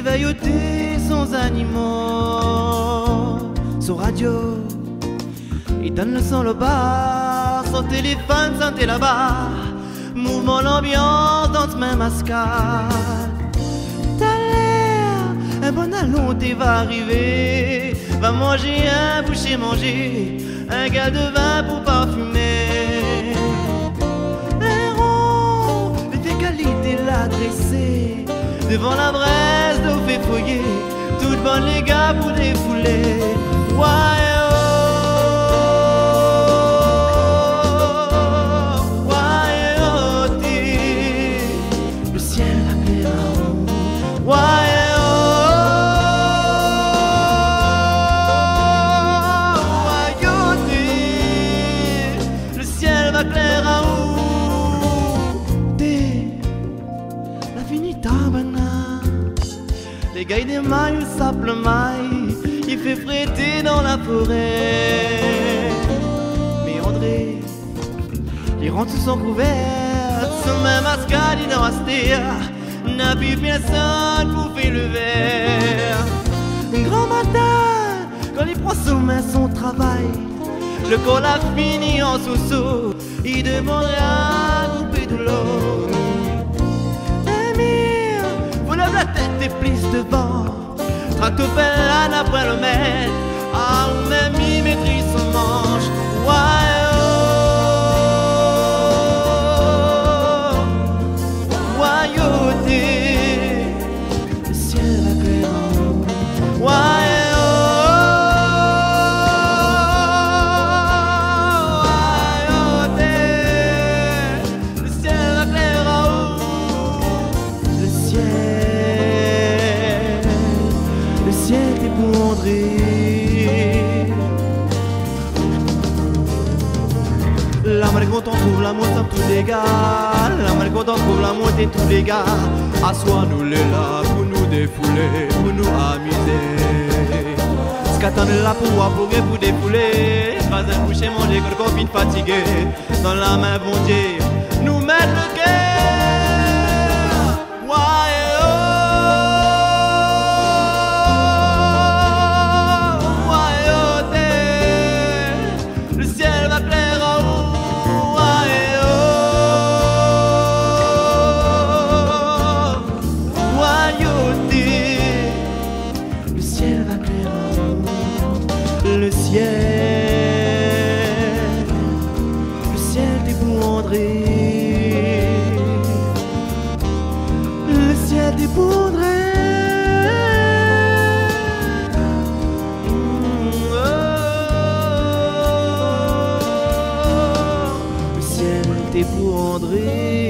veilloter sans animaux. Son radio, il donne le son au bar. Son téléphone sentait là-bas. Mouvement, l'ambiance dans ce même mascade. T'as l'air, un bon allon t'es va arriver. Va manger un boucher manger, un gars de vin pour parfumer. Un rond, de tes qualités l'adresser. Devant la braise d'eau fait fouiller, toutes bonnes les gars pour défouler. Ouais. Les gars des mailles, le sable maille, il fait fréter dans la forêt. Mais André, il rentre sous son couvert, son même mascade il doit rester. N'a plus personne pour faire le verre. Un grand matin, quand il prend son main son travail, le col a fini en sous-sous, il demanderait à couper de l'eau. La tête est prise devant, tractopelle après le maître. Ah, on a mis maîtrise son manche. Ouais, oh, royauté, le ciel va clair en haut. Ouais, oh, royauté, le ciel va clair en haut. Le ciel. Le ciel est pour André. La malcontente trouve la moitié de tous les gars. La malcontente trouve la moitié de tous les gars. Assois-nous les là pour nous défouler, pour nous amuser. Ce qu'attend là pour voir pour défouler. Pas un boucher manger que le copine fatigué. Dans la main bon Dieu, nous mettre le cœur. Ouais. Le ciel est pour André. Le ciel est pour André. Le ciel est pour André.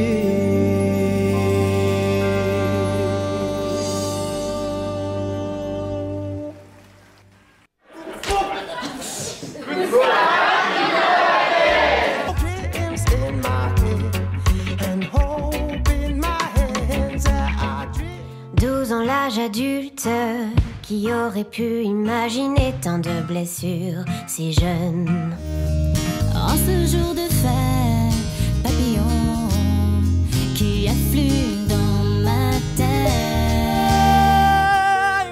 L'âge adulte, qui aurait pu imaginer tant de blessures si jeunes. En ce jour de fête, papillon qui afflue dans ma tête.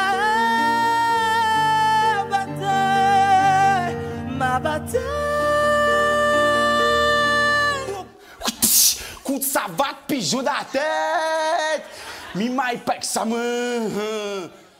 Ma bataille. Coup de savate, pigeon dans la tête. Mi mai pek sa main.